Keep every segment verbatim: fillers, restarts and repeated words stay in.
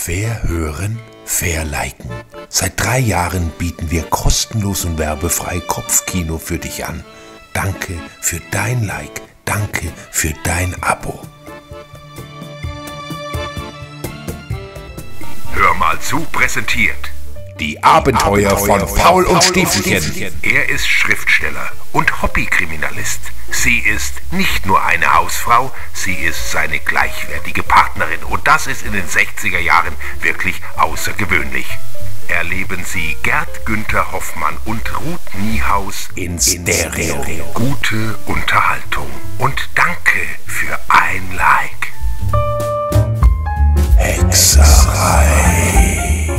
Fair hören, fair liken. Seit drei Jahren bieten wir kostenlos und werbefrei Kopfkino für dich an. Danke für dein Like, danke für dein Abo. Hör mal zu, präsentiert Die Abenteuer, Abenteuer von Paul und Stiefelchen. Er ist Schriftsteller und Hobbykriminalist. Sie ist nicht nur eine Hausfrau, sie ist seine gleichwertige Partnerin. Und das ist in den sechziger Jahren wirklich außergewöhnlich. Erleben Sie Gerd Günther Hoffmann und Ruth Niehaus in Stereo. Gute Unterhaltung. Und danke für ein Like. Hexerei.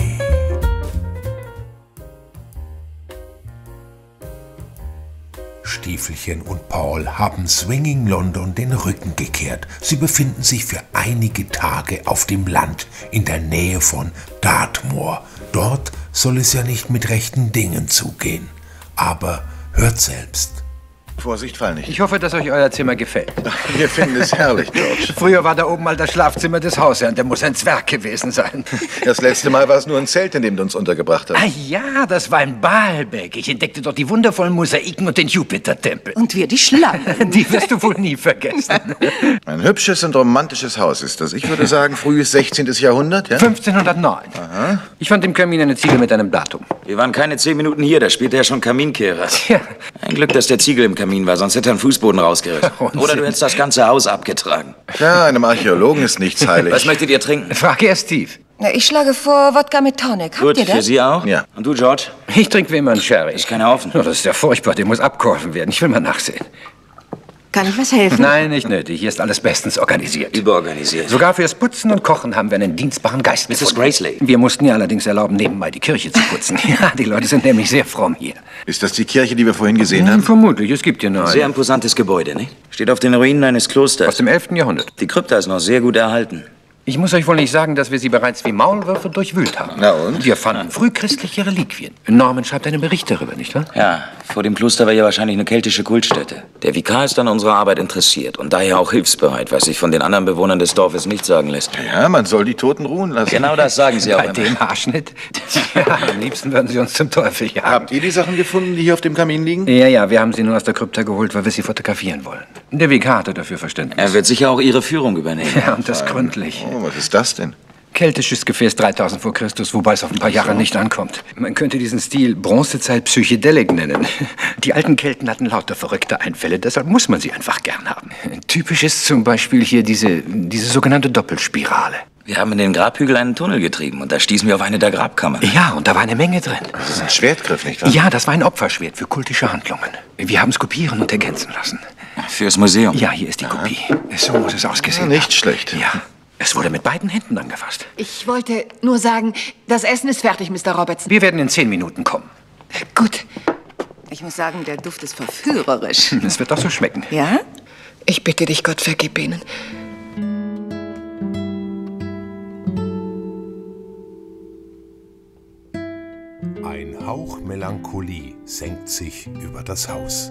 Stiefelchen und Paul haben Swinging London den Rücken gekehrt. Sie befinden sich für einige Tage auf dem Land in der Nähe von Dartmoor. Dort soll es ja nicht mit rechten Dingen zugehen. Aber hört selbst. Vorsicht, fall nicht. Ich hoffe, dass euch euer Zimmer gefällt. Wir finden es herrlich, George. Früher war da oben mal das Schlafzimmer des Hausherrn. Der muss ein Zwerg gewesen sein. Das letzte Mal war es nur ein Zelt, in dem du uns untergebracht hast. Ah ja, das war in Baalbek. Ich entdeckte dort die wundervollen Mosaiken und den Jupiter-Tempel. Und wir die Schlangen. Die wirst du wohl nie vergessen. Ein hübsches und romantisches Haus ist das. Ich würde sagen, frühes sechzehntes Jahrhundert, ja? fünfzehnhundertneun. Aha. Ich fand im Kamin eine Ziegel mit einem Datum. Wir waren keine zehn Minuten hier, da spielte er schon Kaminkehrer. Tja. Ein Glück, dass der Ziegel im Kamin war, sonst hätte er einen Fußboden rausgerissen. Oder du hättest das ganze Haus abgetragen. Ja, einem Archäologen ist nichts heilig. Was möchtet ihr trinken? Frag erst Steve. Na, ich schlage vor Wodka mit Tonic. Habt Gut, ihr das? für Sie auch? Ja. Und du, George? Ich trinke wie immer einen Sherry. Ist keiner offen. Oh, das ist ja furchtbar, der muss abgeholfen werden. Ich will mal nachsehen. Kann ich was helfen? Nein, nicht nötig. Hier ist alles bestens organisiert. Überorganisiert. Sogar fürs Putzen und Kochen haben wir einen dienstbaren Geist Misses gefunden. Graysley. Wir mussten ihr allerdings erlauben, nebenbei die Kirche zu putzen. Ja, die Leute sind nämlich sehr fromm hier. Ist das die Kirche, die wir vorhin gesehen Hm, haben? vermutlich, es gibt hier noch Sehr eine. imposantes Gebäude, nicht? Steht auf den Ruinen eines Klosters. Aus dem elften Jahrhundert. Die Krypta ist noch sehr gut erhalten. Ich muss euch wohl nicht sagen, dass wir sie bereits wie Maulwürfe durchwühlt haben. Na und? Wir fanden frühchristliche Reliquien. Norman schreibt einen Bericht darüber, nicht wahr? Ja, vor dem Kloster war ja wahrscheinlich eine keltische Kultstätte. Der Vikar ist an unserer Arbeit interessiert und daher auch hilfsbereit, was sich von den anderen Bewohnern des Dorfes nicht sagen lässt. Ja, man soll die Toten ruhen lassen. Genau das sagen sie auch Bei immer. dem Haarschnitt? Ja, am liebsten würden sie uns zum Teufel jagen. Habt ihr die Sachen gefunden, die hier auf dem Kamin liegen? Ja, ja, wir haben sie nur aus der Krypta geholt, weil wir sie fotografieren wollen. Der Vikar hatte dafür Verständnis. Er wird sicher auch Ihre Führung übernehmen. Ja, und das gründlich. Oh, was ist das denn? Keltisches Gefäß dreitausend vor Christus, wobei es auf ein paar Jahre nicht ankommt. Man könnte diesen Stil Bronzezeit Psychedelic nennen. Die alten Kelten hatten lauter verrückte Einfälle, deshalb muss man sie einfach gern haben. Typisch ist zum Beispiel hier diese, diese sogenannte Doppelspirale. Wir haben in den Grabhügel einen Tunnel getrieben und da stießen wir auf eine der Grabkammern. Ja, und da war eine Menge drin. Das ist ein Schwertgriff, nicht wahr? Ja, das war ein Opferschwert für kultische Handlungen. Wir haben es kopieren und ergänzen lassen. Fürs Museum. Ja, hier ist die Kopie. So muss es ausgesehen Nicht haben. schlecht. Ja, es wurde mit beiden Händen angefasst. Ich wollte nur sagen, das Essen ist fertig, Mister Robertson. Wir werden in zehn Minuten kommen. Gut. Ich muss sagen, der Duft ist verführerisch. Es wird doch so schmecken. Ja? Ich bitte dich, Gott, vergib ihnen. Ein Hauch Melancholie senkt sich über das Haus.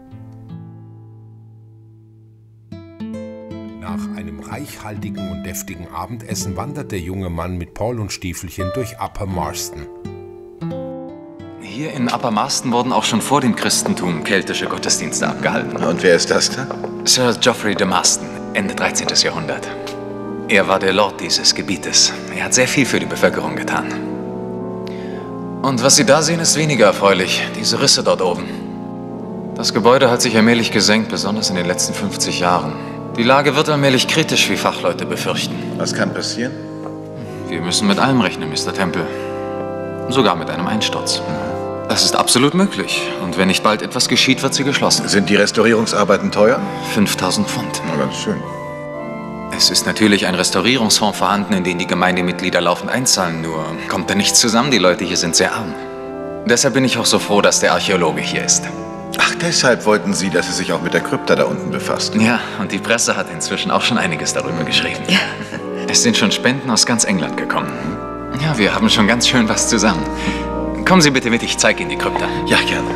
Nach einem reichhaltigen und deftigen Abendessen wandert der junge Mann mit Paul und Stiefelchen durch Upper Marston. Hier in Upper Marston wurden auch schon vor dem Christentum keltische Gottesdienste abgehalten. Und wer ist das da? Sir Geoffrey de Marston, Ende dreizehnten Jahrhundert. Er war der Lord dieses Gebietes. Er hat sehr viel für die Bevölkerung getan. Und was Sie da sehen, ist weniger erfreulich. Diese Risse dort oben. Das Gebäude hat sich allmählich gesenkt, besonders in den letzten fünfzig Jahren. Die Lage wird allmählich kritisch, wie Fachleute befürchten. Was kann passieren? Wir müssen mit allem rechnen, Mister Temple. Sogar mit einem Einsturz. Das ist absolut möglich. Und wenn nicht bald etwas geschieht, wird sie geschlossen. Sind die Restaurierungsarbeiten teuer? fünftausend Pfund. Na, ganz schön. Es ist natürlich ein Restaurierungsfonds vorhanden, in den die Gemeindemitglieder laufend einzahlen, nur kommt da nichts zusammen, die Leute hier sind sehr arm. Deshalb bin ich auch so froh, dass der Archäologe hier ist. Ach, deshalb wollten Sie, dass er sich auch mit der Krypta da unten befasst. Ja, und die Presse hat inzwischen auch schon einiges darüber geschrieben. Ja. Es sind schon Spenden aus ganz England gekommen. Ja, wir haben schon ganz schön was zusammen. Kommen Sie bitte mit, ich zeige Ihnen die Krypta. Ja, gerne.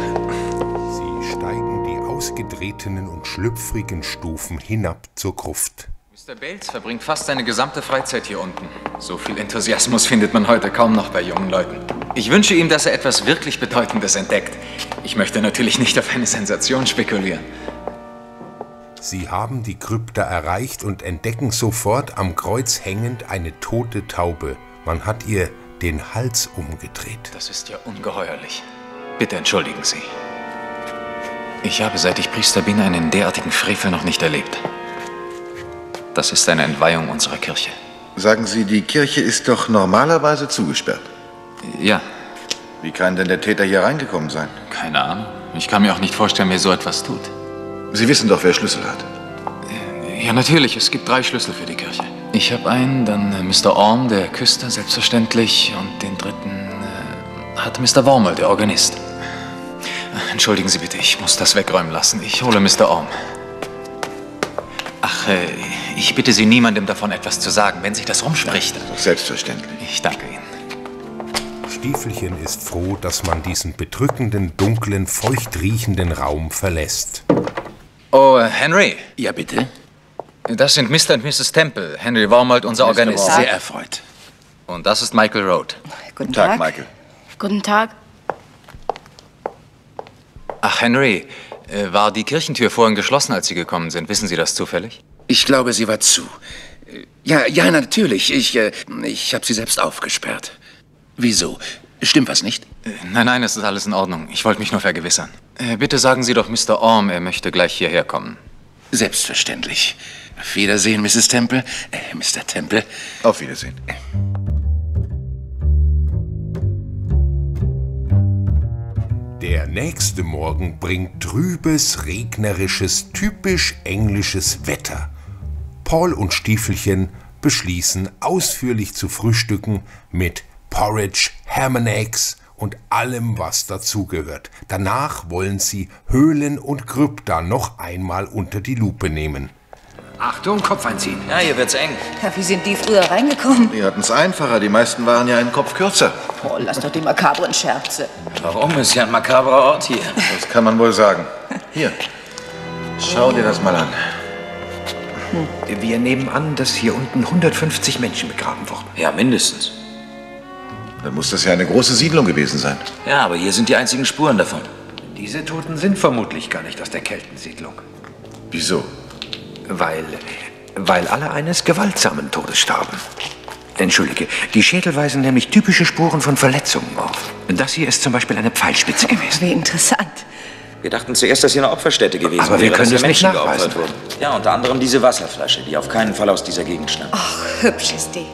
Sie steigen die ausgetretenen und schlüpfrigen Stufen hinab zur Gruft. Mister Bales verbringt fast seine gesamte Freizeit hier unten. So viel Enthusiasmus findet man heute kaum noch bei jungen Leuten. Ich wünsche ihm, dass er etwas wirklich Bedeutendes entdeckt. Ich möchte natürlich nicht auf eine Sensation spekulieren. Sie haben die Krypta erreicht und entdecken sofort am Kreuz hängend eine tote Taube. Man hat ihr den Hals umgedreht. Das ist ja ungeheuerlich. Bitte entschuldigen Sie. Ich habe, seit ich Priester bin, einen derartigen Frevel noch nicht erlebt. Das ist eine Entweihung unserer Kirche. Sagen Sie, die Kirche ist doch normalerweise zugesperrt. Ja. Wie kann denn der Täter hier reingekommen sein? Keine Ahnung. Ich kann mir auch nicht vorstellen, wer so etwas tut. Sie wissen doch, wer Schlüssel hat. Ja, natürlich. Es gibt drei Schlüssel für die Kirche. Ich habe einen, dann äh, Mister Orm, der Küster, selbstverständlich. Und den dritten äh, hat Mister Wormel, der Organist. Entschuldigen Sie bitte, ich muss das wegräumen lassen. Ich hole Mister Orm. Ach, äh, ich bitte Sie, niemandem davon etwas zu sagen, wenn sich das rumspricht. Ja, selbstverständlich. Ich danke Ihnen. Stiefelchen ist froh, dass man diesen bedrückenden, dunklen, feucht riechenden Raum verlässt. Oh, äh, Henry. Ja, bitte? Das sind Mister und Misses Temple. Henry Wormold, unser Mister Organist. Wormold. Sehr erfreut. Und das ist Michael Road. Guten Tag, Tag, Michael. Guten Tag. Ach, Henry, äh, war die Kirchentür vorhin geschlossen, als Sie gekommen sind? Wissen Sie das zufällig? Ich glaube, sie war zu. Ja, ja, natürlich. Ich, äh, ich habe sie selbst aufgesperrt. Wieso? Stimmt was nicht? Äh, nein, nein, es ist alles in Ordnung. Ich wollte mich nur vergewissern. Äh, bitte sagen Sie doch Mister Orm, er möchte gleich hierher kommen. Selbstverständlich. Auf Wiedersehen, Misses Temple. Äh, Mister Temple. Auf Wiedersehen. Der nächste Morgen bringt trübes, regnerisches, typisch englisches Wetter. Paul und Stiefelchen beschließen, ausführlich zu frühstücken mit Porridge, Ham and Eggs und allem, was dazugehört. Danach wollen sie Höhlen und Krypta noch einmal unter die Lupe nehmen. Achtung, Kopf einziehen. Ja, hier wird's eng. Ja, wie sind die früher reingekommen? Die hatten es einfacher. Die meisten waren ja einen Kopf kürzer. Oh, lass doch die makabren Scherze. Warum? Ist ja ein makabrer Ort hier. Das kann man wohl sagen. Hier, schau dir das mal an. Wir nehmen an, dass hier unten hundertfünfzig Menschen begraben wurden. Ja, mindestens. Dann muss das ja eine große Siedlung gewesen sein. Ja, aber hier sind die einzigen Spuren davon. Diese Toten sind vermutlich gar nicht aus der Keltensiedlung. Wieso? Weil, weil alle eines gewaltsamen Todes starben. Entschuldige, die Schädel weisen nämlich typische Spuren von Verletzungen auf. Das hier ist zum Beispiel eine Pfeilspitze gewesen. Wie interessant. Wir dachten zuerst, dass hier eine Opferstätte gewesen Aber wir wäre, können dass es hier nicht Menschen nachweisen. geopfert wurden. Ja, unter anderem diese Wasserflasche, die auf keinen Fall aus dieser Gegend stammt. Ach, hübsch ist die.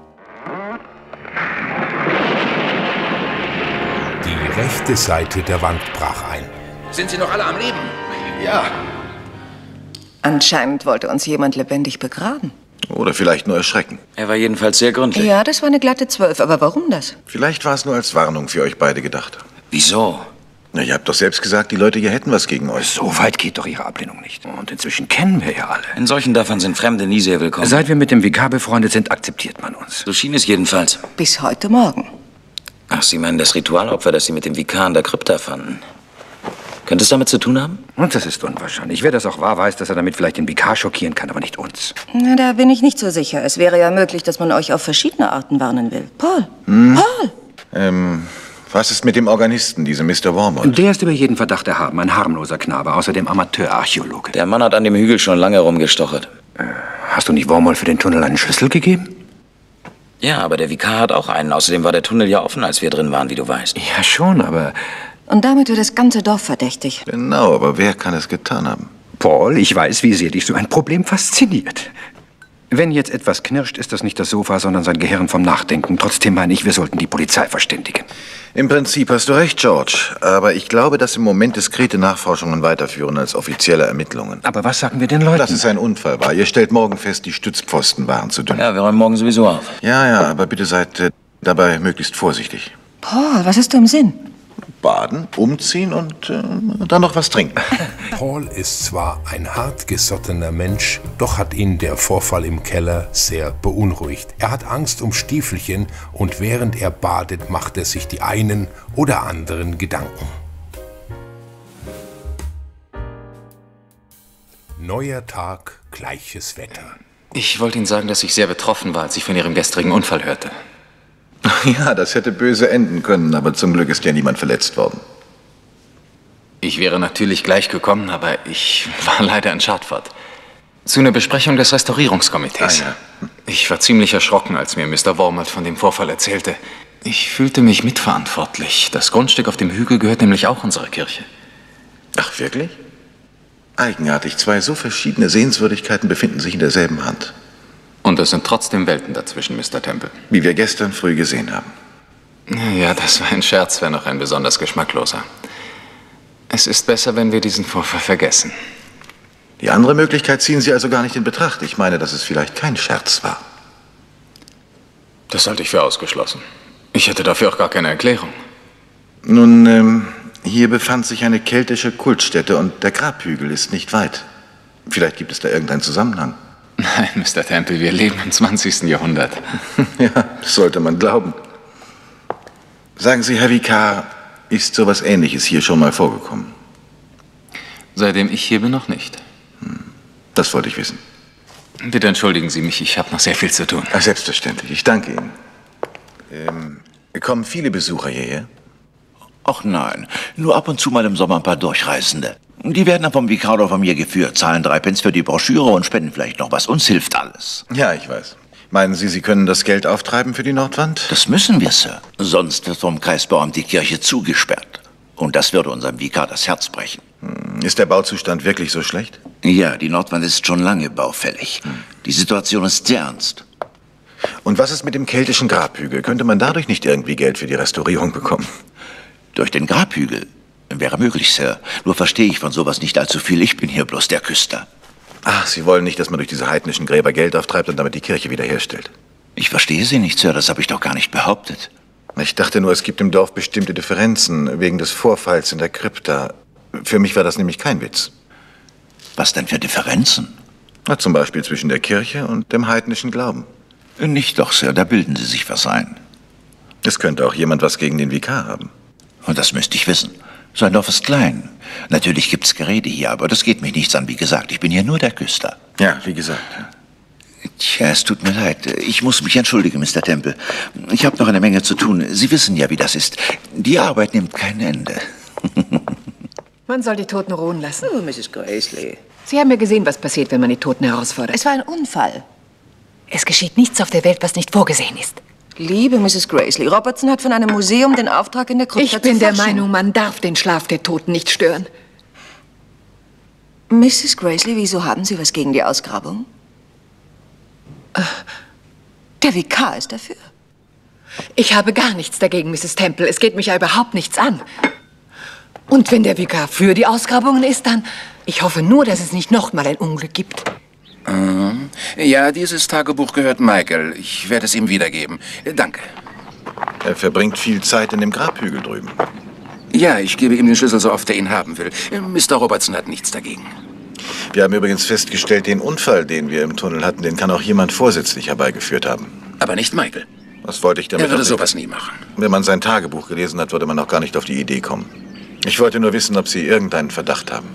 Die rechte Seite der Wand brach ein. Sind sie noch alle am Leben? Ja. Anscheinend wollte uns jemand lebendig begraben. Oder vielleicht nur erschrecken. Er war jedenfalls sehr gründlich. Ja, das war eine glatte Zwölf. Aber warum das? Vielleicht war es nur als Warnung für euch beide gedacht. Wieso? Na, ihr habt doch selbst gesagt, die Leute hier hätten was gegen euch. So weit geht doch Ihre Ablehnung nicht. Und inzwischen kennen wir ja alle. In solchen Dörfern sind Fremde nie sehr willkommen. Seit wir mit dem Vikar befreundet sind, akzeptiert man uns. So schien es jedenfalls. Bis heute Morgen. Ach, Sie meinen das Ritualopfer, das Sie mit dem Vikar in der Krypta fanden? Könnte es damit zu tun haben? Und das ist unwahrscheinlich. Wer das auch wahr weiß, dass er damit vielleicht den Vikar schockieren kann, aber nicht uns. Na, da bin ich nicht so sicher. Es wäre ja möglich, dass man euch auf verschiedene Arten warnen will. Paul! Paul! Ähm, was ist mit dem Organisten, diesem Mister Wormold? Der ist über jeden Verdacht erhaben. Ein harmloser Knabe, außerdem Amateurarchäologe. Der Mann hat an dem Hügel schon lange rumgestochert. Äh, hast du nicht Wormold für den Tunnel einen Schlüssel gegeben? Ja, aber der Vikar hat auch einen. Außerdem war der Tunnel ja offen, als wir drin waren, wie du weißt. Ja, schon, aber... Und damit wird das ganze Dorf verdächtig. Genau, aber wer kann es getan haben? Paul, ich weiß, wie sehr dich so ein Problem fasziniert. Wenn jetzt etwas knirscht, ist das nicht das Sofa, sondern sein Gehirn vom Nachdenken. Trotzdem meine ich, wir sollten die Polizei verständigen. Im Prinzip hast du recht, George. Aber ich glaube, dass im Moment diskrete Nachforschungen weiterführen als offizielle Ermittlungen. Aber was sagen wir den Leuten? Dass es ein Unfall war. Ihr stellt morgen fest, die Stützpfosten waren zu dünn. Ja, wir räumen morgen sowieso auf. Ja, ja, aber bitte seid äh, dabei möglichst vorsichtig. Paul, was hast du im Sinn? Baden, umziehen und äh, dann noch was trinken. Paul ist zwar ein hartgesottener Mensch, doch hat ihn der Vorfall im Keller sehr beunruhigt. Er hat Angst um Stiefelchen und während er badet, macht er sich die einen oder anderen Gedanken. Neuer Tag, gleiches Wetter. Ich wollte Ihnen sagen, dass ich sehr betroffen war, als ich von Ihrem gestrigen Unfall hörte. Ja, das hätte böse enden können, aber zum Glück ist ja niemand verletzt worden. Ich wäre natürlich gleich gekommen, aber ich war leider in Chartford. Zu einer Besprechung des Restaurierungskomitees. Ah, ja. Ich war ziemlich erschrocken, als mir Mister Wormold von dem Vorfall erzählte. Ich fühlte mich mitverantwortlich. Das Grundstück auf dem Hügel gehört nämlich auch unserer Kirche. Ach, wirklich? Eigenartig. Zwei so verschiedene Sehenswürdigkeiten befinden sich in derselben Hand. Und es sind trotzdem Welten dazwischen, Mister Temple. Wie wir gestern früh gesehen haben. Ja, das war ein Scherz, wenn auch ein besonders geschmackloser. Es ist besser, wenn wir diesen Vorfall vergessen. Die andere Möglichkeit ziehen Sie also gar nicht in Betracht. Ich meine, dass es vielleicht kein Scherz war. Das halte ich für ausgeschlossen. Ich hätte dafür auch gar keine Erklärung. Nun, ähm, hier befand sich eine keltische Kultstätte und der Grabhügel ist nicht weit. Vielleicht gibt es da irgendeinen Zusammenhang. Nein, Mister Temple, wir leben im zwanzigsten Jahrhundert. Ja, das sollte man glauben. Sagen Sie, Herr Vikar, ist sowas Ähnliches hier schon mal vorgekommen? Seitdem ich hier bin, noch nicht. Das wollte ich wissen. Bitte entschuldigen Sie mich, ich habe noch sehr viel zu tun. Ach, selbstverständlich, ich danke Ihnen. Ähm, kommen viele Besucher hierher? Ach nein, nur ab und zu mal im Sommer ein paar Durchreisende. Die werden dann vom Vikar von mir geführt, zahlen drei Pence für die Broschüre und spenden vielleicht noch was. Uns hilft alles. Ja, ich weiß. Meinen Sie, Sie können das Geld auftreiben für die Nordwand? Das müssen wir, Sir. Sonst wird vom Kreisbauamt die Kirche zugesperrt. Und das würde unserem Vikar das Herz brechen. Ist der Bauzustand wirklich so schlecht? Ja, die Nordwand ist schon lange baufällig. Die Situation ist sehr ernst. Und was ist mit dem keltischen Grabhügel? Könnte man dadurch nicht irgendwie Geld für die Restaurierung bekommen? Durch den Grabhügel? Wäre möglich, Sir. Nur verstehe ich von sowas nicht allzu viel. Ich bin hier bloß der Küster. Ach, Sie wollen nicht, dass man durch diese heidnischen Gräber Geld auftreibt und damit die Kirche wiederherstellt? Ich verstehe Sie nicht, Sir. Das habe ich doch gar nicht behauptet. Ich dachte nur, es gibt im Dorf bestimmte Differenzen wegen des Vorfalls in der Krypta. Für mich war das nämlich kein Witz. Was denn für Differenzen? Na, zum Beispiel zwischen der Kirche und dem heidnischen Glauben. Nicht doch, Sir. Da bilden Sie sich was ein. Es könnte auch jemand was gegen den Vikar haben. Und das müsste ich wissen. So ein Dorf ist klein. Natürlich gibt's Gerede hier, aber das geht mich nichts an. Wie gesagt, ich bin hier nur der Küster. Ja, wie gesagt. Tja, es tut mir leid. Ich muss mich entschuldigen, Mister Temple. Ich habe noch eine Menge zu tun. Sie wissen ja, wie das ist. Die Arbeit nimmt kein Ende. Man soll die Toten ruhen lassen. Oh, Misses Gracely. Sie haben ja gesehen, was passiert, wenn man die Toten herausfordert. Es war ein Unfall. Es geschieht nichts auf der Welt, was nicht vorgesehen ist. Liebe Misses Gracely, Robertson hat von einem Museum den Auftrag in der Krypta zu Ich bin der forschen. Meinung, man darf den Schlaf der Toten nicht stören. Misses Gracely, wieso haben Sie was gegen die Ausgrabung? Der Vikar ist dafür. Ich habe gar nichts dagegen, Misses Temple. Es geht mich ja überhaupt nichts an. Und wenn der Vikar für die Ausgrabungen ist, dann... Ich hoffe nur, dass es nicht noch mal ein Unglück gibt. Ähm, ja, dieses Tagebuch gehört Michael. Ich werde es ihm wiedergeben. Danke. Er verbringt viel Zeit in dem Grabhügel drüben. Ja, ich gebe ihm den Schlüssel so oft er ihn haben will. Mister Robertson hat nichts dagegen. Wir haben übrigens festgestellt, den Unfall, den wir im Tunnel hatten, den kann auch jemand vorsätzlich herbeigeführt haben. Aber nicht Michael. Was wollte ich damit? Er würde auch sowas nicht. nie machen. Wenn man sein Tagebuch gelesen hat, würde man auch gar nicht auf die Idee kommen. Ich wollte nur wissen, ob Sie irgendeinen Verdacht haben.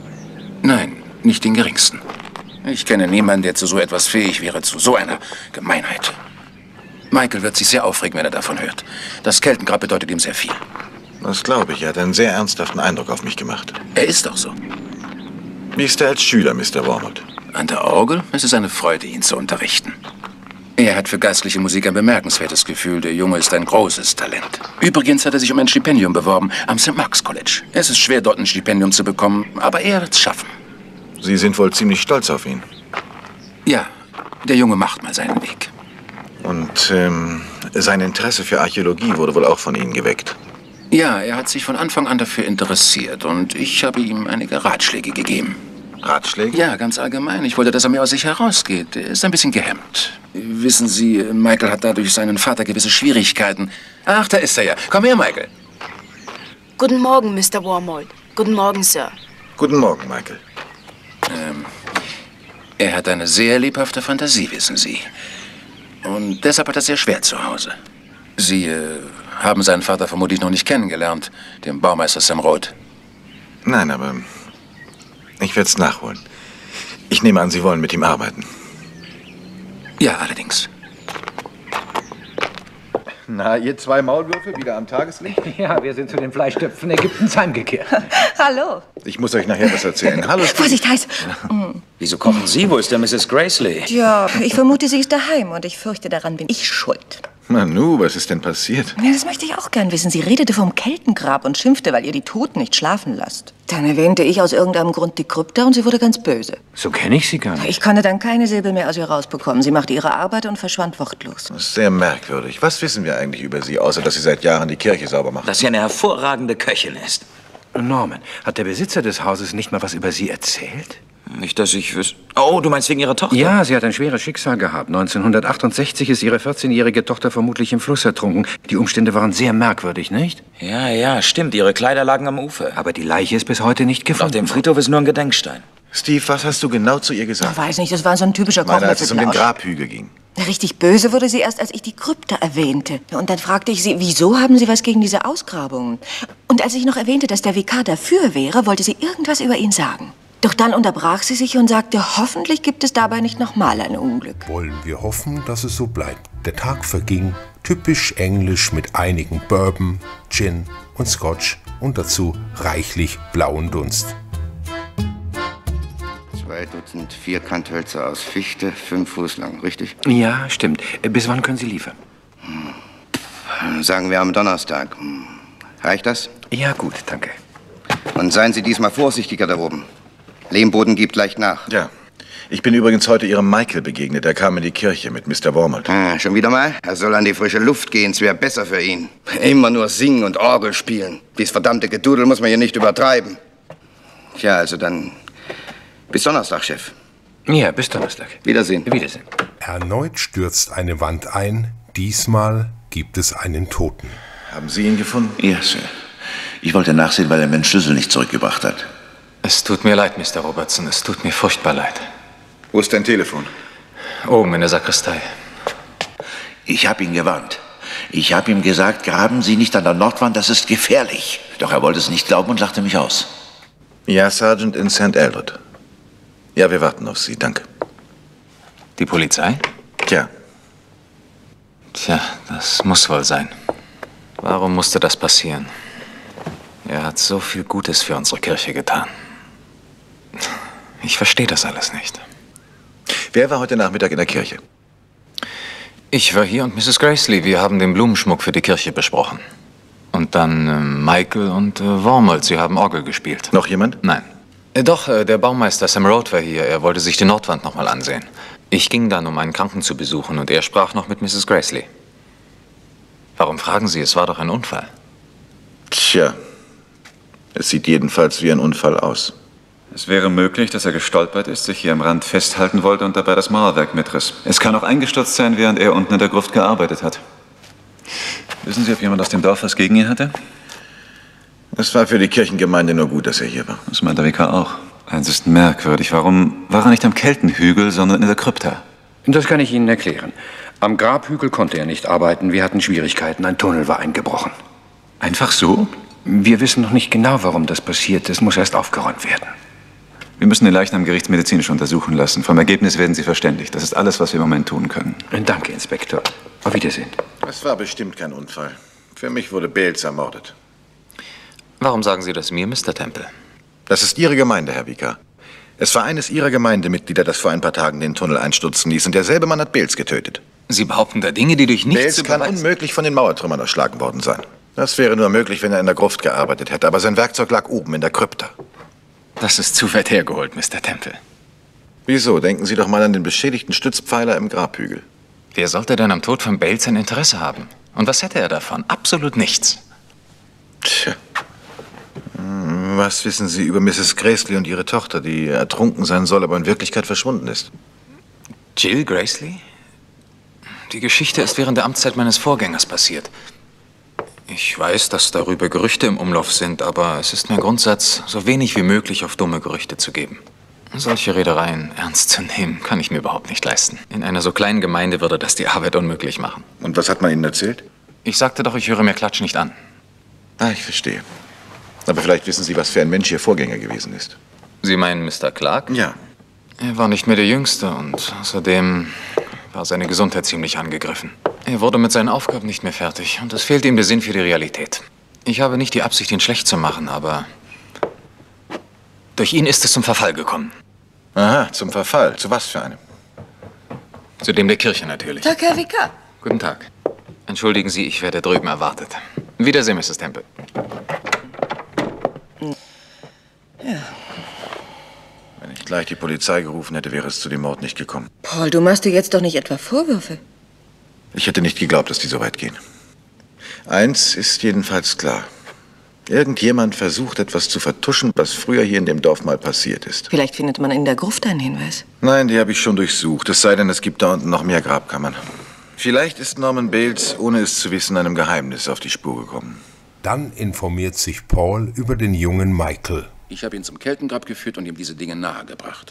Nein, nicht den geringsten. Ich kenne niemanden, der zu so etwas fähig wäre, zu so einer Gemeinheit. Michael wird sich sehr aufregen, wenn er davon hört. Das Keltengrab bedeutet ihm sehr viel. Das glaube ich. Er hat einen sehr ernsthaften Eindruck auf mich gemacht. Er ist doch so. Wie ist er als Schüler, Mister Wormold? An der Orgel? Es ist eine Freude, ihn zu unterrichten. Er hat für geistliche Musik ein bemerkenswertes Gefühl. Der Junge ist ein großes Talent. Übrigens hat er sich um ein Stipendium beworben am Sankt Marks College. Es ist schwer, dort ein Stipendium zu bekommen, aber er wird es schaffen. Sie sind wohl ziemlich stolz auf ihn. Ja, der Junge macht mal seinen Weg. Und ähm, sein Interesse für Archäologie wurde wohl auch von Ihnen geweckt. Ja, er hat sich von Anfang an dafür interessiert und ich habe ihm einige Ratschläge gegeben. Ratschläge? Ja, ganz allgemein. Ich wollte, dass er mehr aus sich herausgeht. Er ist ein bisschen gehemmt. Wissen Sie, Michael hat dadurch seinen Vater gewisse Schwierigkeiten. Ach, da ist er ja. Komm her, Michael. Guten Morgen, Mister Wormold. Guten Morgen, Sir. Guten Morgen, Michael. Ähm, er hat eine sehr lebhafte Fantasie, wissen Sie. Und deshalb hat er es sehr schwer zu Hause. Sie äh, haben seinen Vater vermutlich noch nicht kennengelernt, den Baumeister Sam Roth. Nein, aber ich werde es nachholen. Ich nehme an, Sie wollen mit ihm arbeiten. Ja, allerdings. Na, ihr zwei Maulwürfe wieder am Tageslicht? Ja, wir sind zu den Fleischtöpfen Ägyptens heimgekehrt. Hallo. Ich muss euch nachher was erzählen. Hallo. Vorsicht, heiß. Wieso kochen Sie? Wo ist der Misses Gracely? Ja, ich vermute, sie ist daheim und ich fürchte, daran bin ich schuld. Manu, was ist denn passiert? Ja, das möchte ich auch gern wissen. Sie redete vom Keltengrab und schimpfte, weil ihr die Toten nicht schlafen lasst. Dann erwähnte ich aus irgendeinem Grund die Krypta und sie wurde ganz böse. So kenne ich sie gar nicht. Ich konnte dann keine Silbe mehr aus ihr rausbekommen. Sie machte ihre Arbeit und verschwand wortlos. Das ist sehr merkwürdig. Was wissen wir eigentlich über sie, außer dass sie seit Jahren die Kirche sauber macht? Dass sie eine hervorragende Köchin ist. Norman, hat der Besitzer des Hauses nicht mal was über sie erzählt? Nicht, dass ich wüsste. Oh, du meinst wegen ihrer Tochter? Ja, sie hat ein schweres Schicksal gehabt. neunzehnhundertachtundsechzig ist ihre vierzehnjährige Tochter vermutlich im Fluss ertrunken. Die Umstände waren sehr merkwürdig, nicht? Ja, ja, stimmt. Ihre Kleider lagen am Ufer. Aber die Leiche ist bis heute nicht gefunden. Auf dem Friedhof ist nur ein Gedenkstein. Steve, was hast du genau zu ihr gesagt? Ich weiß nicht, das war so ein typischer Ich meine, als es um den Kochmesselplausch. Grabhügel ging. Richtig böse wurde sie erst, als ich die Krypta erwähnte. Und dann fragte ich sie, wieso haben Sie was gegen diese Ausgrabungen? Und als ich noch erwähnte, dass der Vikar dafür wäre, wollte sie irgendwas über ihn sagen. Doch dann unterbrach sie sich und sagte, hoffentlich gibt es dabei nicht nochmal ein Unglück. Wollen wir hoffen, dass es so bleibt. Der Tag verging, typisch englisch mit einigen Bourbon, Gin und Scotch und dazu reichlich blauen Dunst. Zwei Dutzend Vierkanthölzer aus Fichte, fünf Fuß lang, richtig? Ja, stimmt. Bis wann können Sie liefern? Hm. Sagen wir am Donnerstag. Hm. Reicht das? Ja, gut, danke. Und seien Sie diesmal vorsichtiger da oben. Lehmboden gibt leicht nach. Ja. Ich bin übrigens heute Ihrem Michael begegnet. Er kam in die Kirche mit Mister Wormold. Ah, schon wieder mal? Er soll an die frische Luft gehen. Es wäre besser für ihn. Immer nur singen und Orgel spielen. Dies verdammte Gedudel muss man hier nicht übertreiben. Tja, also dann bis Donnerstag, Chef. Ja, bis Donnerstag. Wiedersehen. Wiedersehen. Erneut stürzt eine Wand ein. Diesmal gibt es einen Toten. Haben Sie ihn gefunden? Ja, Sir. Ich wollte nachsehen, weil er mir den Schlüssel nicht zurückgebracht hat. Es tut mir leid, Mister Robertson. Es tut mir furchtbar leid. Wo ist dein Telefon? Oben in der Sakristei. Ich habe ihn gewarnt. Ich habe ihm gesagt, graben Sie nicht an der Nordwand, das ist gefährlich. Doch er wollte es nicht glauben und lachte mich aus. Ja, Sergeant in Saint Eldred. Ja, wir warten auf Sie, danke. Die Polizei? Tja. Tja, das muss wohl sein. Warum musste das passieren? Er hat so viel Gutes für unsere Kirche getan. Ich verstehe das alles nicht. Wer war heute Nachmittag in der Kirche? Ich war hier und Misses Gracely. Wir haben den Blumenschmuck für die Kirche besprochen. Und dann äh, Michael und äh, Wormold. Sie haben Orgel gespielt. Noch jemand? Nein. Äh, doch, äh, der Baumeister Sam Road war hier. Er wollte sich die Nordwand noch mal ansehen. Ich ging dann, um einen Kranken zu besuchen, und er sprach noch mit Misses Gracely. Warum fragen Sie? Es war doch ein Unfall. Tja. Es sieht jedenfalls wie ein Unfall aus. Es wäre möglich, dass er gestolpert ist, sich hier am Rand festhalten wollte und dabei das Mauerwerk mitriss. Es kann auch eingestürzt sein, während er unten in der Gruft gearbeitet hat. Wissen Sie, ob jemand aus dem Dorf was gegen ihn hatte? Es war für die Kirchengemeinde nur gut, dass er hier war. Das meint der Vikar auch. Eins ist merkwürdig. Warum war er nicht am Keltenhügel, sondern in der Krypta? Das kann ich Ihnen erklären. Am Grabhügel konnte er nicht arbeiten. Wir hatten Schwierigkeiten. Ein Tunnel war eingebrochen. Einfach so? Wir wissen noch nicht genau, warum das passiert. Es muss erst aufgeräumt werden. Wir müssen den Leichnam gerichtsmedizinisch untersuchen lassen. Vom Ergebnis werden Sie verständigt. Das ist alles, was wir im Moment tun können. Danke, Inspektor. Auf Wiedersehen. Es war bestimmt kein Unfall. Für mich wurde Bales ermordet. Warum sagen Sie das mir, Mister Temple? Das ist Ihre Gemeinde, Herr Vikar. Es war eines Ihrer Gemeindemitglieder, das vor ein paar Tagen den Tunnel einstürzen ließ. Und derselbe Mann hat Bales getötet. Sie behaupten da Dinge, die durch nichts Bales zu kann beweisen. unmöglich von den Mauertrümmern erschlagen worden sein. Das wäre nur möglich, wenn er in der Gruft gearbeitet hätte. Aber sein Werkzeug lag oben in der Krypta. Das ist zu weit hergeholt, Mister Temple. Wieso? Denken Sie doch mal an den beschädigten Stützpfeiler im Grabhügel. Wer sollte denn am Tod von Bales ein Interesse haben? Und was hätte er davon? Absolut nichts. Tja. Hm, Was wissen Sie über Misses Gracely und ihre Tochter, die ertrunken sein soll, aber in Wirklichkeit verschwunden ist? Jill Gracely? Die Geschichte ist während der Amtszeit meines Vorgängers passiert. Ich weiß, dass darüber Gerüchte im Umlauf sind, aber es ist mein Grundsatz, so wenig wie möglich auf dumme Gerüchte zu geben. Solche Redereien ernst zu nehmen, kann ich mir überhaupt nicht leisten. In einer so kleinen Gemeinde würde das die Arbeit unmöglich machen. Und was hat man Ihnen erzählt? Ich sagte doch, ich höre mir Klatsch nicht an. Ah, ich verstehe. Aber vielleicht wissen Sie, was für ein Mensch Ihr Vorgänger gewesen ist. Sie meinen Mister Clark? Ja. Er war nicht mehr der Jüngste und außerdem war seine Gesundheit ziemlich angegriffen. Er wurde mit seinen Aufgaben nicht mehr fertig und es fehlt ihm der Sinn für die Realität. Ich habe nicht die Absicht, ihn schlecht zu machen, aber durch ihn ist es zum Verfall gekommen. Aha, zum Verfall. Zu was für einem? Zu dem der Kirche natürlich. Tag, Herr Vikar. Guten Tag. Entschuldigen Sie, ich werde drüben erwartet. Wiedersehen, Misses Temple. Ja. Wenn ich gleich die Polizei gerufen hätte, wäre es zu dem Mord nicht gekommen. Paul, du machst dir jetzt doch nicht etwa Vorwürfe. Ich hätte nicht geglaubt, dass die so weit gehen. Eins ist jedenfalls klar. Irgendjemand versucht, etwas zu vertuschen, was früher hier in dem Dorf mal passiert ist. Vielleicht findet man in der Gruft einen Hinweis. Nein, die habe ich schon durchsucht. Es sei denn, es gibt da unten noch mehr Grabkammern. Vielleicht ist Norman Bales, ohne es zu wissen, einem Geheimnis auf die Spur gekommen. Dann informiert sich Paul über den jungen Michael. Ich habe ihn zum Keltengrab geführt und ihm diese Dinge nahegebracht.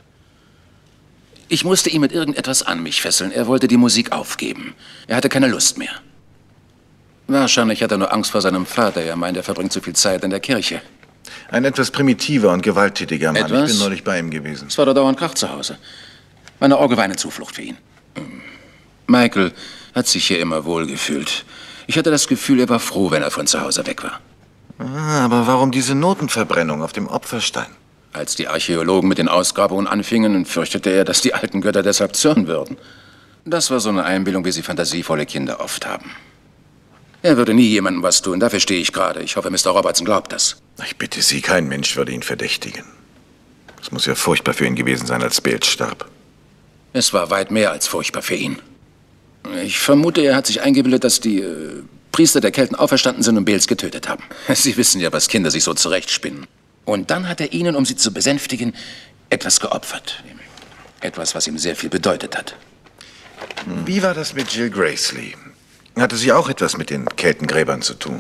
Ich musste ihn mit irgendetwas an mich fesseln. Er wollte die Musik aufgeben. Er hatte keine Lust mehr. Wahrscheinlich hat er nur Angst vor seinem Vater. Er meint, er verbringt zu viel Zeit in der Kirche. Ein etwas primitiver und gewalttätiger Mann. Etwas? Ich bin neulich bei ihm gewesen. Es war da dauernd Krach zu Hause. Meine Orgel war eine Zuflucht für ihn. Michael hat sich hier immer wohlgefühlt. Ich hatte das Gefühl, er war froh, wenn er von zu Hause weg war. Ah, aber warum diese Notenverbrennung auf dem Opferstein? Als die Archäologen mit den Ausgrabungen anfingen, fürchtete er, dass die alten Götter deshalb zürnen würden. Das war so eine Einbildung, wie sie fantasievolle Kinder oft haben. Er würde nie jemandem was tun, dafür stehe ich gerade. Ich hoffe, Mister Robertson glaubt das. Ich bitte Sie, kein Mensch würde ihn verdächtigen. Es muss ja furchtbar für ihn gewesen sein, als Bales starb. Es war weit mehr als furchtbar für ihn. Ich vermute, er hat sich eingebildet, dass die äh, Priester der Kelten auferstanden sind und Bales getötet haben. Sie wissen ja, was Kinder sich so zurechtspinnen. Und dann hat er ihnen, um sie zu besänftigen, etwas geopfert. Etwas, was ihm sehr viel bedeutet hat. Wie war das mit Jill Gracely? Hatte sie auch etwas mit den Keltengräbern zu tun?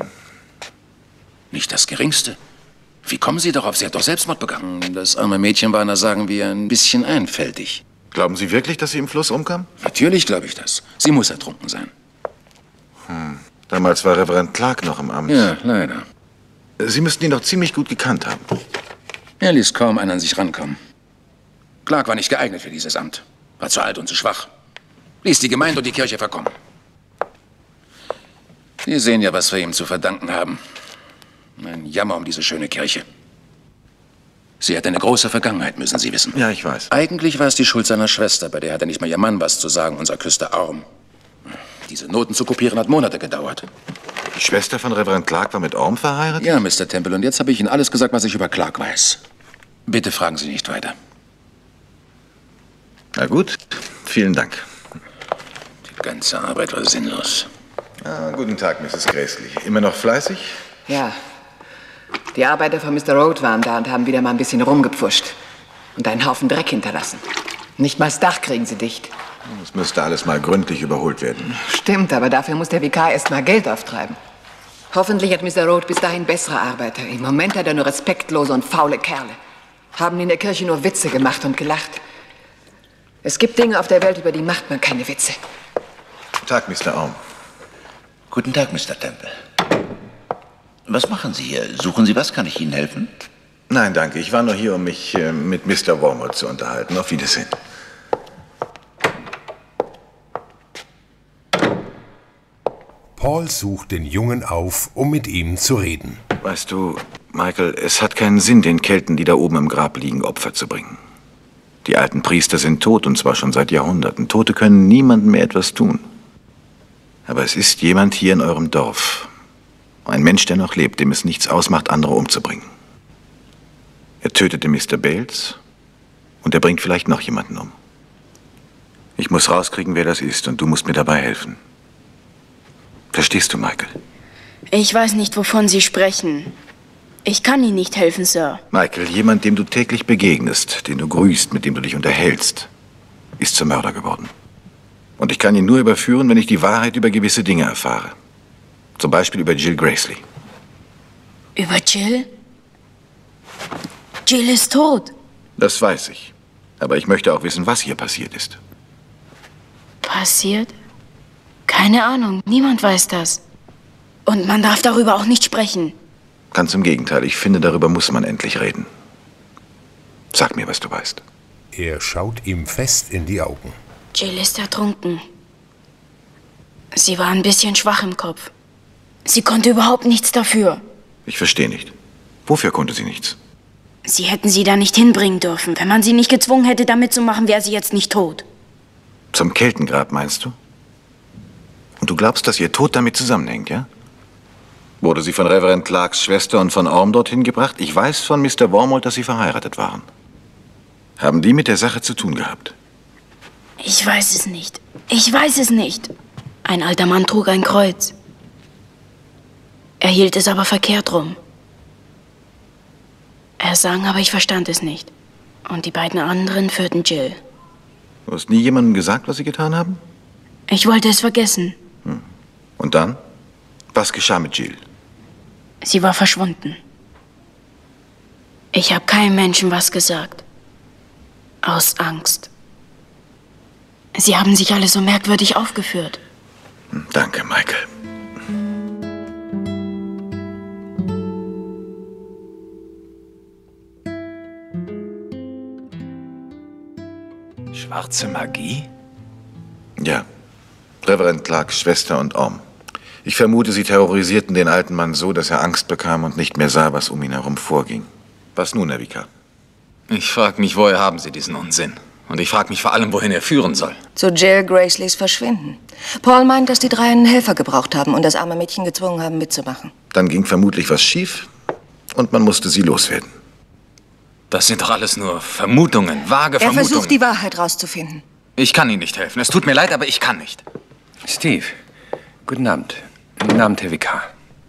Nicht das Geringste. Wie kommen Sie darauf? Sie hat doch Selbstmord begangen. Das arme Mädchen war, na sagen wir, ein bisschen einfältig. Glauben Sie wirklich, dass sie im Fluss umkam? Natürlich glaube ich das. Sie muss ertrunken sein. Hm. Damals war Reverend Clark noch im Amt. Ja, leider. Sie müssten ihn doch ziemlich gut gekannt haben. Er ließ kaum einen an sich rankommen. Clark war nicht geeignet für dieses Amt. War zu alt und zu schwach. Ließ die Gemeinde und die Kirche verkommen. Sie sehen ja, was wir ihm zu verdanken haben. Ein Jammer um diese schöne Kirche. Sie hat eine große Vergangenheit, müssen Sie wissen. Ja, ich weiß. Eigentlich war es die Schuld seiner Schwester, bei der hatte nicht mal ihr Mann was zu sagen, unser Küster Orm. Diese Noten zu kopieren hat Monate gedauert. Die Schwester von Reverend Clark war mit Orm verheiratet? Ja, Mister Temple, und jetzt habe ich Ihnen alles gesagt, was ich über Clark weiß. Bitte fragen Sie nicht weiter. Na gut, vielen Dank. Die ganze Arbeit war sinnlos. Ah, guten Tag, Misses Gracely. Immer noch fleißig? Ja. Die Arbeiter von Mister Road waren da und haben wieder mal ein bisschen rumgepfuscht. Und einen Haufen Dreck hinterlassen. Nicht mal das Dach kriegen sie dicht. Es müsste alles mal gründlich überholt werden. Stimmt, aber dafür muss der Vikar erst mal Geld auftreiben. Hoffentlich hat Mister Road bis dahin bessere Arbeiter. Im Moment hat er nur respektlose und faule Kerle. Haben in der Kirche nur Witze gemacht und gelacht. Es gibt Dinge auf der Welt, über die macht man keine Witze. Guten Tag, Mister Orm. Guten Tag, Mister Temple. Was machen Sie hier? Suchen Sie was? Kann ich Ihnen helfen? Nein, danke. Ich war nur hier, um mich äh, mit Mister Wormwood zu unterhalten. Auf Wiedersehen. Paul sucht den Jungen auf, um mit ihm zu reden. Weißt du, Michael, es hat keinen Sinn, den Kelten, die da oben im Grab liegen, Opfer zu bringen. Die alten Priester sind tot, und zwar schon seit Jahrhunderten. Tote können niemandem mehr etwas tun. Aber es ist jemand hier in eurem Dorf. Ein Mensch, der noch lebt, dem es nichts ausmacht, andere umzubringen. Er tötete Mister Bales und er bringt vielleicht noch jemanden um. Ich muss rauskriegen, wer das ist, und du musst mir dabei helfen. Verstehst du, Michael? Ich weiß nicht, wovon Sie sprechen. Ich kann Ihnen nicht helfen, Sir. Michael, jemand, dem du täglich begegnest, den du grüßt, mit dem du dich unterhältst, ist zum Mörder geworden. Und ich kann ihn nur überführen, wenn ich die Wahrheit über gewisse Dinge erfahre. Zum Beispiel über Jill Gracely. Über Jill? Jill ist tot. Das weiß ich. Aber ich möchte auch wissen, was hier passiert ist. Passiert? Keine Ahnung. Niemand weiß das. Und man darf darüber auch nicht sprechen. Ganz im Gegenteil. Ich finde, darüber muss man endlich reden. Sag mir, was du weißt. Er schaut ihm fest in die Augen. Jill ist ertrunken. Sie war ein bisschen schwach im Kopf. Sie konnte überhaupt nichts dafür. Ich verstehe nicht. Wofür konnte sie nichts? Sie hätten sie da nicht hinbringen dürfen. Wenn man sie nicht gezwungen hätte, damit zu machen, wäre sie jetzt nicht tot. Zum Keltengrab, meinst du? Und du glaubst, dass ihr Tod damit zusammenhängt, ja? Wurde sie von Reverend Clarks Schwester und von Orm dorthin gebracht? Ich weiß von Mister Wormold, dass sie verheiratet waren. Haben die mit der Sache zu tun gehabt? Ich weiß es nicht. Ich weiß es nicht. Ein alter Mann trug ein Kreuz. Er hielt es aber verkehrt rum. Er sang, aber ich verstand es nicht. Und die beiden anderen führten Jill. Du hast nie jemandem gesagt, was sie getan haben? Ich wollte es vergessen. Hm. Und dann? Was geschah mit Jill? Sie war verschwunden. Ich habe keinem Menschen was gesagt. Aus Angst. Sie haben sich alle so merkwürdig aufgeführt. Danke, Michael. Schwarze Magie? Ja. Reverend Clarks Schwester und Orm. Ich vermute, sie terrorisierten den alten Mann so, dass er Angst bekam und nicht mehr sah, was um ihn herum vorging. Was nun, Herr Vikar? Ich frage mich, woher haben Sie diesen Unsinn? Und ich frage mich vor allem, wohin er führen soll. Zu Jill Graceleys Verschwinden. Paul meint, dass die drei einen Helfer gebraucht haben und das arme Mädchen gezwungen haben, mitzumachen. Dann ging vermutlich was schief und man musste sie loswerden. Das sind doch alles nur Vermutungen, vage Er Vermutungen. versucht, die Wahrheit rauszufinden. Ich kann Ihnen nicht helfen. Es tut mir leid, aber ich kann nicht. Steve, guten Abend. Guten Abend, Herr Vikar.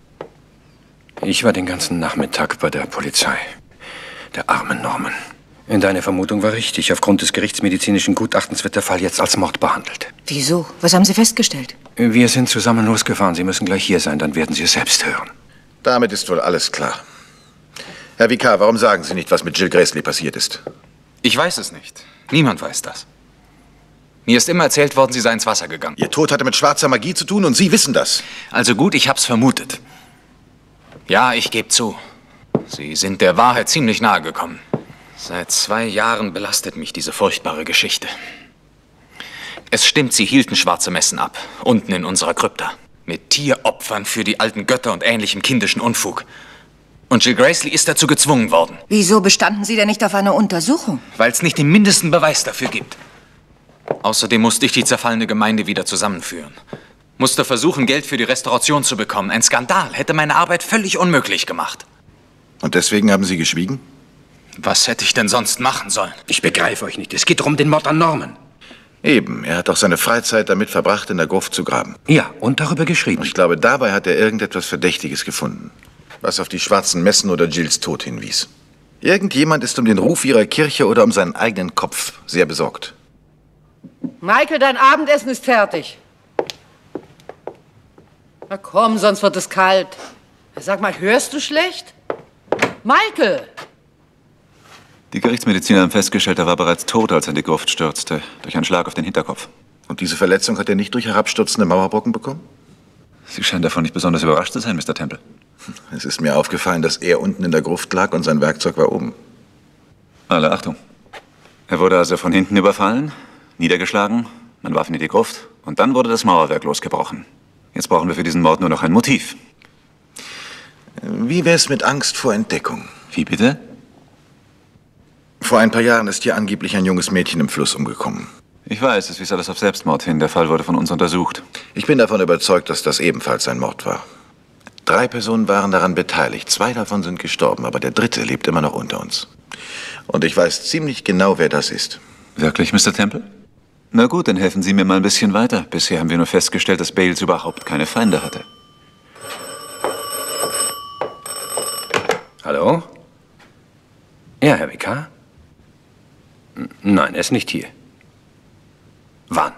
Ich war den ganzen Nachmittag bei der Polizei. Der arme Norman. Deine Vermutung war richtig. Aufgrund des gerichtsmedizinischen Gutachtens wird der Fall jetzt als Mord behandelt. Wieso? Was haben Sie festgestellt? Wir sind zusammen losgefahren. Sie müssen gleich hier sein, dann werden Sie es selbst hören. Damit ist wohl alles klar. Herr Vikar, warum sagen Sie nicht, was mit Jill Gracely passiert ist? Ich weiß es nicht. Niemand weiß das. Mir ist immer erzählt worden, sie sei ins Wasser gegangen. Ihr Tod hatte mit schwarzer Magie zu tun und Sie wissen das. Also gut, ich hab's vermutet. Ja, ich gebe zu. Sie sind der Wahrheit ziemlich nahe gekommen. Seit zwei Jahren belastet mich diese furchtbare Geschichte. Es stimmt, sie hielten schwarze Messen ab, unten in unserer Krypta. Mit Tieropfern für die alten Götter und ähnlichem kindischen Unfug. Und Jill Gracely ist dazu gezwungen worden. Wieso bestanden Sie denn nicht auf eine Untersuchung? Weil es nicht den mindesten Beweis dafür gibt. Außerdem musste ich die zerfallene Gemeinde wieder zusammenführen. Musste versuchen, Geld für die Restauration zu bekommen. Ein Skandal hätte meine Arbeit völlig unmöglich gemacht. Und deswegen haben Sie geschwiegen? Was hätte ich denn sonst machen sollen? Ich begreife euch nicht. Es geht um den Mord an Norman. Eben. Er hat auch seine Freizeit damit verbracht, in der Gruft zu graben. Ja, und darüber geschrieben. Ich glaube, dabei hat er irgendetwas Verdächtiges gefunden, was auf die schwarzen Messen oder Jills Tod hinwies. Irgendjemand ist um den Ruf ihrer Kirche oder um seinen eigenen Kopf sehr besorgt. Michael, dein Abendessen ist fertig. Na komm, sonst wird es kalt. Sag mal, hörst du schlecht? Michael! Die Gerichtsmediziner haben festgestellt, er war bereits tot, als er in die Gruft stürzte. Durch einen Schlag auf den Hinterkopf. Und diese Verletzung hat er nicht durch herabstürzende Mauerbrocken bekommen? Sie scheinen davon nicht besonders überrascht zu sein, Mister Temple. Es ist mir aufgefallen, dass er unten in der Gruft lag und sein Werkzeug war oben. Alle Achtung. Er wurde also von hinten überfallen, niedergeschlagen, man warf ihn in die Gruft und dann wurde das Mauerwerk losgebrochen. Jetzt brauchen wir für diesen Mord nur noch ein Motiv. Wie wär's mit Angst vor Entdeckung? Wie bitte? Vor ein paar Jahren ist hier angeblich ein junges Mädchen im Fluss umgekommen. Ich weiß, es wies alles auf Selbstmord hin. Der Fall wurde von uns untersucht. Ich bin davon überzeugt, dass das ebenfalls ein Mord war. Drei Personen waren daran beteiligt. Zwei davon sind gestorben, aber der dritte lebt immer noch unter uns. Und ich weiß ziemlich genau, wer das ist. Wirklich, Mister Temple? Na gut, dann helfen Sie mir mal ein bisschen weiter. Bisher haben wir nur festgestellt, dass Bales überhaupt keine Feinde hatte. Hallo? Ja, Herr Vikar? Nein, er ist nicht hier. Wann?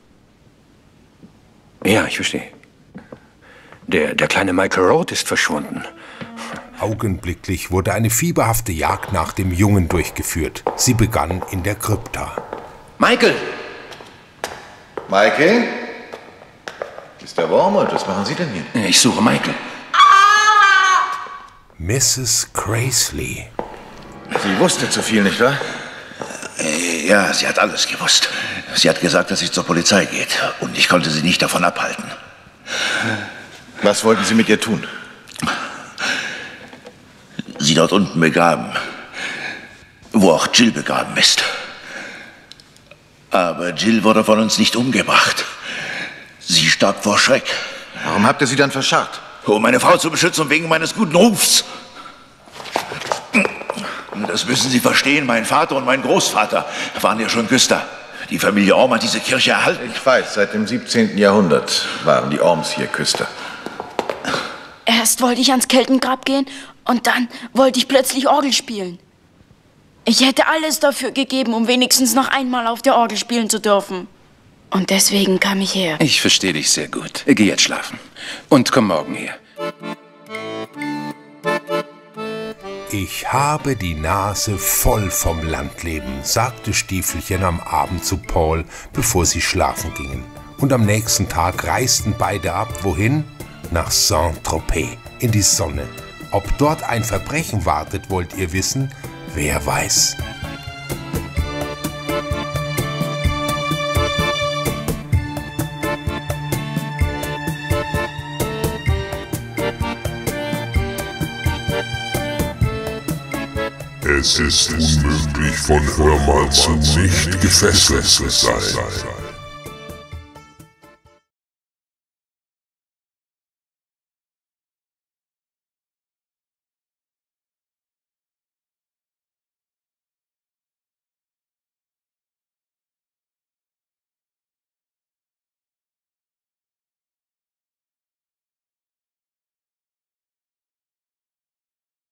Ja, ich verstehe. Der, der kleine Michael Roth ist verschwunden. Augenblicklich wurde eine fieberhafte Jagd nach dem Jungen durchgeführt. Sie begann in der Krypta. Michael! Michael? Mister Wormold, was machen Sie denn hier? Ich suche Michael. Misses Gracely. Sie wusste zu viel, nicht wahr? Ja, sie hat alles gewusst. Sie hat gesagt, dass sie zur Polizei geht. Und ich konnte sie nicht davon abhalten. Was wollten Sie mit ihr tun? Sie dort unten begraben. Wo auch Jill begraben ist. Aber Jill wurde von uns nicht umgebracht. Sie starb vor Schreck. Warum habt ihr sie dann verscharrt? Um meine Frau zu beschützen und wegen meines guten Rufs. Das müssen Sie verstehen. Mein Vater und mein Großvater waren ja schon Küster. Die Familie Orm hat diese Kirche erhalten. Ich weiß, seit dem siebzehnten Jahrhundert waren die Orms hier Küster. Erst wollte ich ans Keltengrab gehen und dann wollte ich plötzlich Orgel spielen. Ich hätte alles dafür gegeben, um wenigstens noch einmal auf der Orgel spielen zu dürfen. Und deswegen kam ich her. Ich verstehe dich sehr gut. Geh jetzt schlafen. Und komm morgen her. Ich habe die Nase voll vom Landleben, sagte Stiefelchen am Abend zu Paul, bevor sie schlafen gingen. Und am nächsten Tag reisten beide ab, wohin? Nach Saint-Tropez, in die Sonne. Ob dort ein Verbrechen wartet, wollt ihr wissen? Wer weiß. Es ist unmöglich, von Hörmal zu nicht gefesselt zu sein.